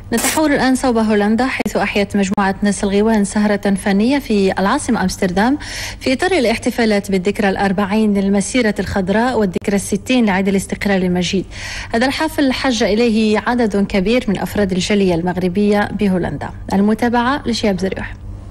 نتحول الآن صوب هولندا، حيث أحيت مجموعة ناس الغيوان سهرة فنية في العاصمة أمستردام في إطار الاحتفالات بالذكرى 40 للمسيرة الخضراء والذكرى 60 لعيد الاستقلال المجيد. هذا الحفل حج إليه عدد كبير من أفراد الجالية المغربية بهولندا. المتابعة لشهاب زريوح.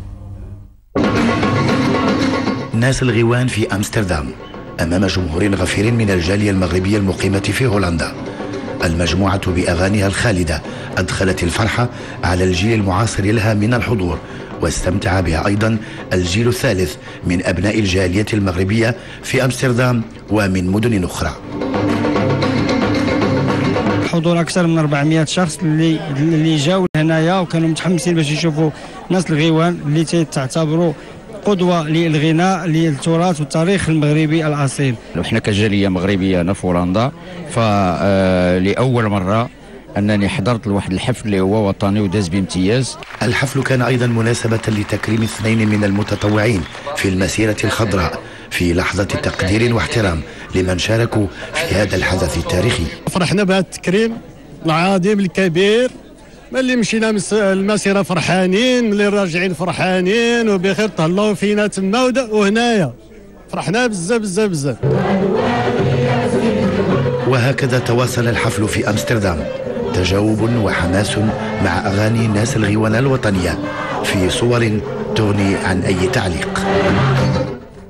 ناس الغيوان في أمستردام أمام جمهور غفير من الجالية المغربية المقيمة في هولندا. المجموعة بأغانيها الخالدة أدخلت الفرحة على الجيل المعاصر لها من الحضور، واستمتع بها أيضا الجيل الثالث من أبناء الجالية المغربية في أمستردام ومن مدن أخرى. حضور أكثر من 400 شخص اللي جاوا هنايا وكانوا متحمسين باش يشوفوا ناس الغيوان اللي تعتبروا قدوة للغناء للتراث والتاريخ المغربي الأصيل. وإحنا كجالية مغربية أنا في هولندا، فلأول مرة أنني حضرت لواحد الحفل اللي هو وطني وداز بامتياز. الحفل كان أيضا مناسبة لتكريم 2 من المتطوعين في المسيرة الخضراء في لحظة تقدير واحترام لمن شاركوا في هذا الحدث التاريخي. فرحنا بهذا التكريم العظيم الكبير، ملي مشينا المسيره فرحانين، ملي راجعين فرحانين وبخير، تهلاو فينا تما وهنايا فرحنا بزاف بزاف بزاف. وهكذا تواصل الحفل في أمستردام، تجاوب وحماس مع أغاني ناس الغيوان الوطنية في صور تغني عن أي تعليق.